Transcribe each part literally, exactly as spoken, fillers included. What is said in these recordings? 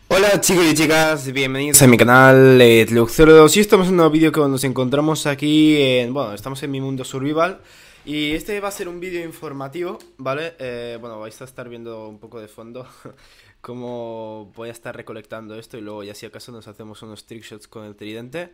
Hola chicos y chicas, bienvenidos a mi canal eh, Tluxeros y estamos en un nuevo vídeo que nos encontramos aquí en, bueno, estamos en mi mundo survival y este va a ser un vídeo informativo, ¿vale? Eh, bueno, vais a estar viendo un poco de fondo cómo voy a estar recolectando esto y luego ya si acaso nos hacemos unos trickshots con el tridente.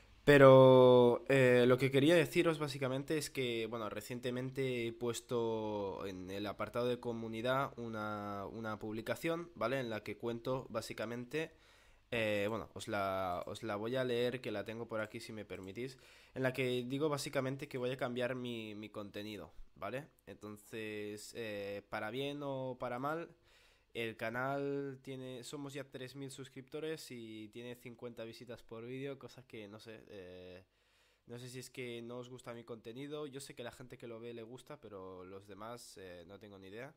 Pero eh, lo que quería deciros básicamente es que, bueno, recientemente he puesto en el apartado de comunidad una, una publicación, ¿vale? En la que cuento básicamente, eh, bueno, os la, os la voy a leer, que la tengo por aquí si me permitís, en la que digo básicamente que voy a cambiar mi, mi contenido, ¿vale? Entonces, eh, para bien o para mal, el canal tiene, somos ya tres mil suscriptores y tiene cincuenta visitas por vídeo, cosas que no sé, eh, no sé si es que no os gusta mi contenido. Yo sé que la gente que lo ve le gusta, pero los demás eh, no tengo ni idea.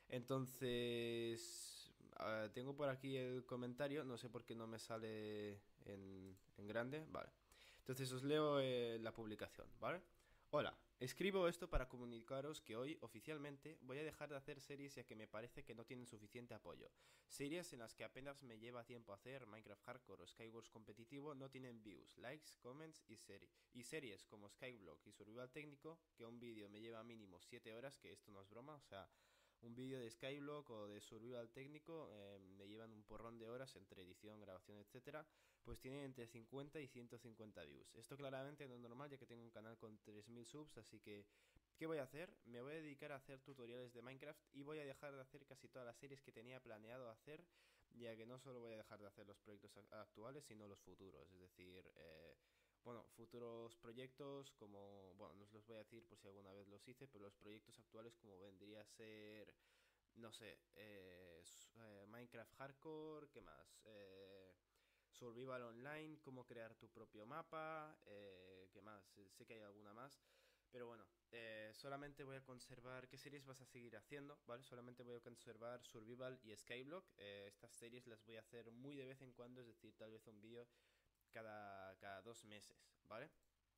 Entonces, ah, tengo por aquí el comentario, no sé por qué no me sale en, en grande, vale. Entonces os leo eh, la publicación, ¿vale? Hola, escribo esto para comunicaros que hoy, oficialmente, voy a dejar de hacer series ya que me parece que no tienen suficiente apoyo. Series en las que apenas me lleva tiempo hacer Minecraft Hardcore o Skywars competitivo no tienen views, likes, comments y, seri y series como Skyblock y Survival Técnico, que un vídeo me lleva mínimo siete horas, que esto no es broma, o sea, un vídeo de Skyblock o de Survival Técnico eh, me llevan un porrón de horas entre edición, grabación, etcétera, pues tienen entre cincuenta y ciento cincuenta views. Esto claramente no es normal ya que tengo un canal con tres mil subs, así que ¿qué voy a hacer? Me voy a dedicar a hacer tutoriales de Minecraft y voy a dejar de hacer casi todas las series que tenía planeado hacer, ya que no solo voy a dejar de hacer los proyectos actuales, sino los futuros, es decir, eh, bueno, futuros proyectos como, bueno, no os los voy a decir por si alguna vez los hice, pero los proyectos actuales como vendría a ser, no sé, eh, eh, Minecraft Hardcore, ¿qué más? Eh, Survival Online, cómo crear tu propio mapa, eh, ¿qué más? Sé que hay alguna más, pero bueno, eh, solamente voy a conservar, ¿qué series vas a seguir haciendo? ¿Vale? Solamente voy a conservar Survival y Skyblock, eh, estas series las voy a hacer muy de vez en cuando, es decir, tal vez un vídeo cada, cada dos meses, ¿vale?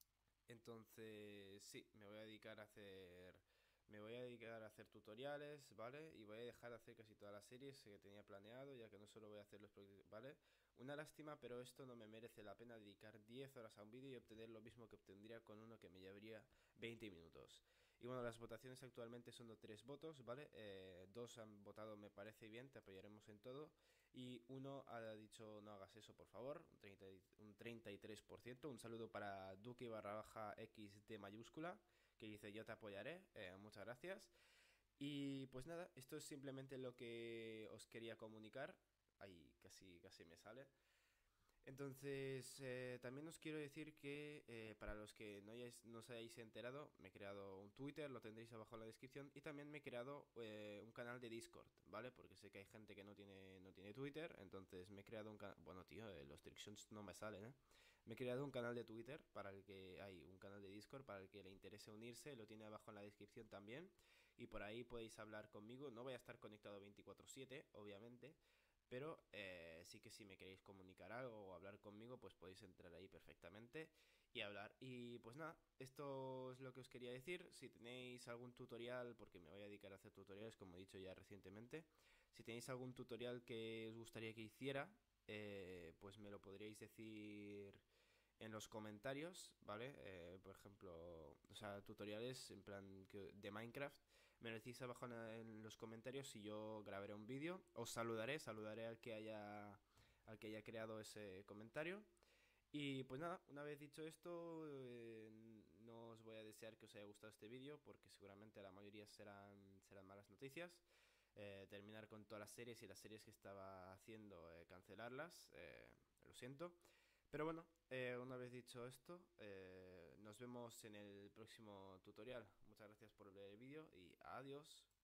Entonces, sí, me voy a dedicar a hacer. Me voy a dedicar a hacer tutoriales, ¿vale? Y voy a dejar de hacer casi todas las series que tenía planeado, ya que no solo voy a hacer los proyectos, ¿vale? Una lástima, pero esto no me merece la pena dedicar diez horas a un vídeo y obtener lo mismo que obtendría con uno que me llevaría veinte minutos. Y bueno, las votaciones actualmente son de tres votos, ¿vale? Eh, dos han votado me parece bien, te apoyaremos en todo. Y uno ha dicho no hagas eso, por favor, un, treinta, un treinta y tres por ciento. Un saludo para Duque barra baja X de mayúscula, que dice yo te apoyaré, eh, muchas gracias. Y pues nada, esto es simplemente lo que os quería comunicar. Ahí casi, casi me sale. Entonces, eh, también os quiero decir que eh, para los que no, hayáis, no os hayáis enterado, me he creado un Twitter, lo tendréis abajo en la descripción, y también me he creado eh, un canal de Discord, ¿vale? Porque sé que hay gente que no tiene, no tiene Twitter, entonces me he creado un canal. Bueno, tío, eh, los trickshots no me salen, ¿eh? Me he creado un canal de Twitter para el que hay un canal de Discord para el que le interese unirse, lo tiene abajo en la descripción también. Y por ahí podéis hablar conmigo. No voy a estar conectado veinticuatro siete, obviamente, pero eh, sí que si me queréis comunicar algo o hablar conmigo, pues podéis entrar ahí perfectamente y hablar. Y pues nada, esto es lo que os quería decir. Si tenéis algún tutorial, porque me voy a dedicar a hacer tutoriales, como he dicho ya recientemente, si tenéis algún tutorial que os gustaría que hiciera, eh, pues me lo podríais decir en los comentarios, ¿vale? Eh, por ejemplo, o sea, tutoriales en plan que- de Minecraft. Me lo decís abajo en, en los comentarios y yo grabaré un vídeo. Os saludaré, saludaré al que haya al que haya creado ese comentario. Y pues nada, una vez dicho esto, eh, no os voy a desear que os haya gustado este vídeo, porque seguramente la mayoría serán, serán malas noticias. Eh, terminar con todas las series y las series que estaba haciendo, eh, cancelarlas, eh, lo siento. Pero bueno, eh, una vez dicho esto, eh, nos vemos en el próximo tutorial. Muchas gracias por ver el vídeo y adiós.